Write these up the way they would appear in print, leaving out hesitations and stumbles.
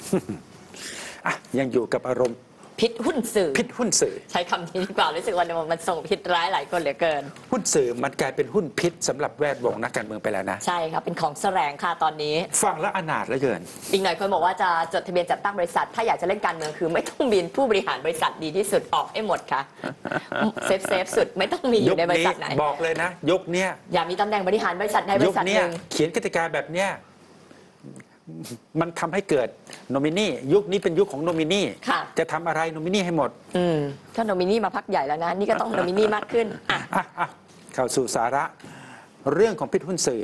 ยังอยู่กับอารมณ์พิษหุ้นสื่อพิษหุ้นสื่อใช้คำนี้ดีกว่ารู้สึกว่ามันส่งพิษร้ายหลายคนเหลือเกินหุ้นสื่อมันกลายเป็นหุ้นพิษสำหรับแวดวงนักการเมืองไปแล้วนะใช่ครับเป็นของแสลงค่ะตอนนี้ฟังแล้วอนาถเหลือเกินอีกหน่อยคนบอกว่าจะจดทะเบียนจัดตั้งบริษัทถ้าอยากจะเล่นการเมืองคือไม่ต้องมีผู้บริหารบริษัทดีที่สุดออกให้หมดค่ะเซฟสุดไม่ต้องมีอยู่ในบริษัทไหนบอกเลยนะยุคนี้อย่ามีตำแหน่งบริหารบริษัทในบริษัทหนึ่งเขียนกติกาแบบเนี้ยมันทำให้เกิดโนมินียุคนี้เป็นยุคของโนมินีจะทำอะไรโนมินีให้หมดถ้าโนมินีมาพักใหญ่แล้วนะนี่ก็ต้องโนมินีมากขึ้นเข้าสู่สาระเรื่องของพิษหุ้นสื่อ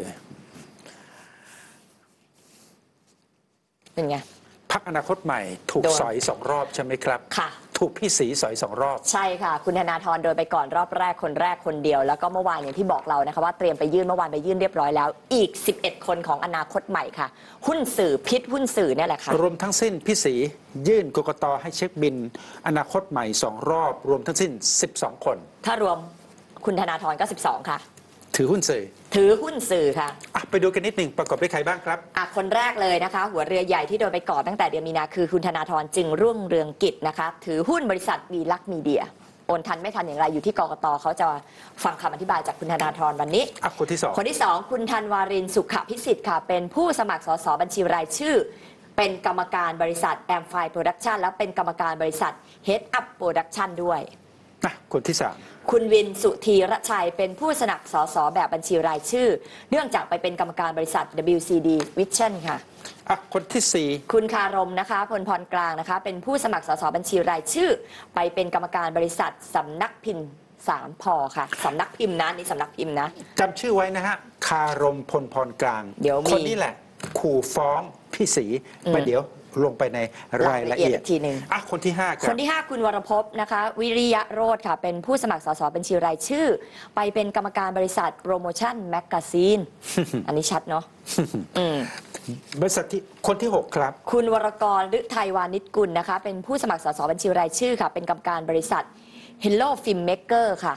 เป็นไงพรรคอนาคตใหม่ถูกสอย2 รอบใช่ไหมครับค่ะถูกพี่ศรีสอย2 รอบใช่ค่ะคุณธนาธรโดนไปก่อนรอบแรกคนเดียวแล้วก็เมื่อวานอย่างที่บอกเรานะคะว่าเตรียมไปยื่นเมื่อวานไปยื่นเรียบร้อยแล้วอีก11 คนของอนาคตใหม่ค่ะหุ้นสื่อพิษหุ้นสื่อเนี่ยแหละค่ะรวมทั้งสิ้นพี่ศรียื่นกกต.ให้เช็คบินอนาคตใหม่2 รอบรวมทั้งสิ้น12 คนถ้ารวมคุณธนาธรก็12ค่ะถือหุ้นสื่อค่ะไปดูกันนิดหนึ่งประกอบด้วยใครบ้างครับคนแรกเลยนะคะหัวเรือใหญ่ที่โดนไปก่อนตั้งแต่เดือนมีนาคือคุณธนาธรจึงรุ่งเรืองกิจนะคะถือหุ้นบริษัทวีลักษณ์มีเดียโอนทันไม่ทันอย่างไรอยู่ที่กกต.เขาจะฟังคำอธิบายจากคุณธนาธรวันนี้คนที่ 2คุณธันวารินทร์สุขพิสิทธิ์ค่ะเป็นผู้สมัครสสบัญชีรายชื่อเป็นกรรมการบริษัทแอมไฟโปรดักชันและเป็นกรรมการบริษัทเฮดอัพโปรดักชันด้วยคนที่คุณวินสุธีรชัยเป็นผู้สมัครสสแบบบัญชีรายชื่อเนื่องจากไปเป็นกรรมการบริษัท WCD Vision ค่ะคนที่4 คุณคารมนะคะพลพรกลางนะคะเป็นผู้สมัครสสบัญชีรายชื่อไปเป็นกรรมการบริษัทสำนักพิมพ์3 พ.ค่ะสำนักพิมพ์นะนี่สำนักพิมพ์นะจำชื่อไว้นะฮะคารมพลพรกลางคนนี้แหละขู่ฟ้องพี่ศรีเดี๋ยวลงไปในรายละเอียดทีหนึ่งคนที่5ครับคนที่5คุณวรภพนะคะวิริยะโรธค่ะเป็นผู้สมัครสสบัญชีรายชื่อไปเป็นกรรมการบริษัทโปรโมชั่นแมกกาซีนอันนี้ชัดเนาะบริษัทที่คนที่6ครับคุณวรกรฤทัยวานิชกุลนะคะเป็นผู้สมัครสสบัญชีรายชื่อค่ะเป็นกรรมการบริษัท Hello Filmmaker ค่ะ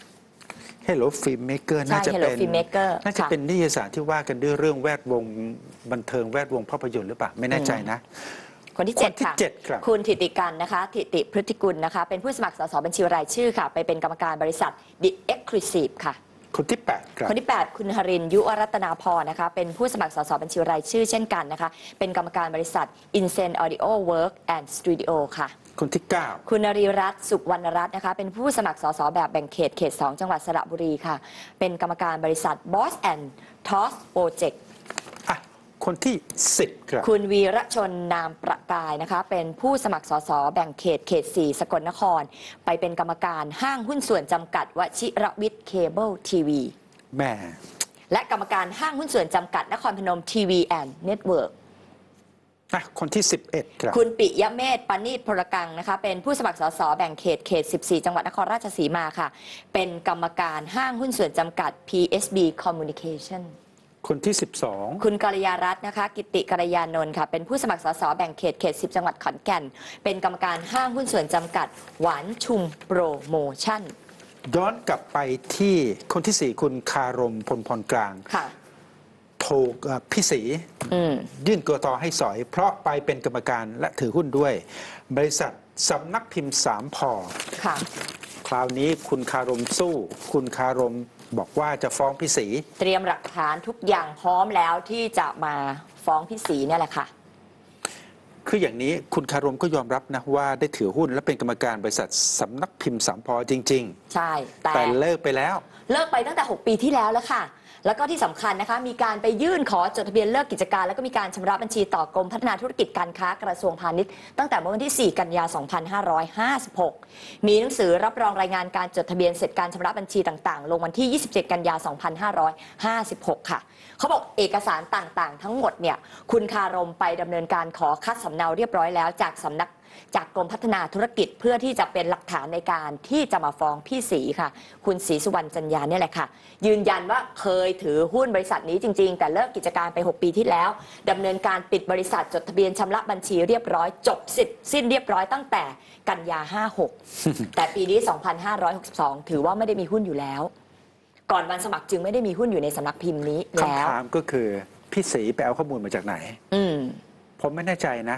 Hello Filmmaker น่าจะเป็นนิตยสารที่ว่ากันด้วยเรื่องแวดวงบันเทิงแวดวงภาพยนตร์หรือเปล่าไม่แน่ใจนะคนที่7ค่ะคุณธิติกันนะคะธิติพฤติกุลนะคะเป็นผู้สมัครสสบัญชีรายชื่อค่ะไปเป็นกรรมการบริษัท The Exclusive ค่ะคนที่8ครับคนที่8คุณหรินทร์ยุวรัตนาพรนะคะเป็นผู้สมัครสสบัญชีรายชื่อเช่นกันนะคะเป็นกรรมการบริษัท Insen Audio Work and Studio ค่ะคนที่9 คุณนรีรัตน์สุวรรณรัตน์นะคะเป็นผู้สมัครสสแบบแบ่งเขต2จังหวัดสระบุรีค่ะเป็นกรรมการบริษัท Boss and Toss Project คนที่10ครับคุณวีระชนนามประกายนะคะเป็นผู้สมัครสสแบ่งเขต4สกลนครไปเป็นกรรมการห้างหุ้นส่วนจำกัดวชิรวิทย์เคเบิลทีวีแม่และกรรมการห้างหุ้นส่วนจำกัดนครพนมทีวีแอนด์เน็ตเวิร์กคนที่11ครับคุณปิยเมธปณิชพลกังนะคะเป็นผู้สมัครสสแบ่งเขต14จังหวัดนครราชสีมาค่ะเป็นกรรมการห้างหุ้นส่วนจำกัด PSB Communication คนที่12 คุณกัลยารัตน์นะคะกิติกัลยานนท์ค่ะเป็นผู้สมัครสสแบ่งเขต10จังหวัดขอนแก่นเป็นกรรมการห้างหุ้นส่วนจำกัดหวานชุมโปรโมชั่นย้อนกลับไปที่คนที่4คุณคารมพลพรกลางค่ะถูกพี่ศรียื่นกกต.ให้สอยเพราะไปเป็นกรรมการและถือหุ้นด้วยบริษัทสำนักพิมพ์3 พ. ค่ะคราวนี้คุณคารมสู้คุณคารมบอกว่าจะฟ้องพี่ศรีเตรียมหลักฐานทุกอย่างพร้อมแล้วที่จะมาฟ้องพี่ศรีเนี่ยแหละค่ะคืออย่างนี้คุณคารมก็ยอมรับนะว่าได้ถือหุ้นและเป็นกรรมการบริษัทสำนักพิมพ์3 พ.จริงๆใช่แต่เลิกไปแล้วตั้งแต่6 ปีที่แล้วแล้วค่ะแล้วก็ที่สำคัญนะคะมีการไปยื่นขอจดทะเบียนเลิกกิจการแล้วก็มีการชำระบัญชีต่อกรมพัฒนาธุรกิจการค้ากระทรวงพาณิชย์ตั้งแต่เมื่อวันที่4 กันยายน 2556มีหนังสือรับรองรายงานการจดทะเบียนเสร็จการชำระบัญชีต่างๆลงวันที่27 กันยายน 2556ค่ะเขาบอกเอกสารต่างๆทั้งหมดเนี่ยคุณคารมไปดำเนินการขอคัดสำเนาเรียบร้อยแล้วจากกรมพัฒนาธุรกิจเพื่อที่จะเป็นหลักฐานในการที่จะมาฟ้องพี่ศรีค่ะคุณศรีสุวรรณจันยาเนี่ยแหละค่ะยืนยันว่าเคยถือหุ้นบริษัทนี้จริงๆแต่เลิกกิจการไป6 ปีที่แล้วดำเนินการปิดบริษัทจดทะเบียนชำระบัญชีเรียบร้อยจบสิ้นเรียบร้อยตั้งแต่กันยา56แต่ปีนี้2562ถือว่าไม่ได้มีหุ้นอยู่แล้วก่อนวันสมัครจึงไม่ได้มีหุ้นอยู่ในสำนักพิมพ์นี้แล้วคำถามก็คือพี่ศรีไปเอาข้อมูลมาจากไหนผมไม่แน่ใจนะ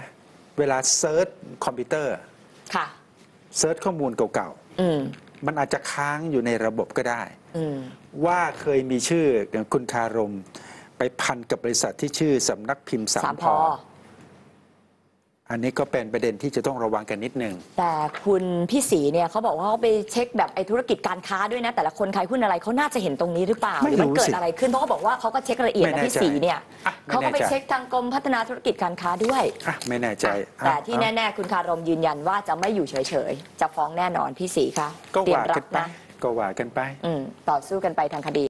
เวลาเซิร์ชคอมพิวเตอร์ค่ะเซิร์ชข้อมูลเก่าอืมๆมันอาจจะค้างอยู่ในระบบก็ได้อืมว่าเคยมีชื่ออย่างคุณคารมไปพันกับบริษัทที่ชื่อสำนักพิมพ์สามพออันนี้ก็เป็นประเด็นที่จะต้องระวังกันนิดนึงแต่คุณพี่ศรีเนี่ยเขาบอกว่าเขาไปเช็คแบบไอ้ธุรกิจการค้าด้วยนะ แต่ละคนขายหุ้นอะไรเขาน่าจะเห็นตรงนี้หรือเปล่าหไม่รือรู้มันเกิดสิอะไรขึ้นเพราะเขาบอกว่าเขาก็เช็คละเอียดไม่นะแน่พี่ศรีเนี่ยอ่ะไม่เขาก็ไปแน่ใจเช็คทางกรมพัฒนาธุรกิจการค้าด้วยอ่ะไม่แน่ใจแต่ที่แน่ๆคุณคารมยืนยันว่าจะไม่อยู่เฉยๆจะฟ้องแน่นอนพี่ศรีค่ะก็เตรียมว่ารักับ นไปนะก็ว่ากันไปต่อสู้กันไปทางคดี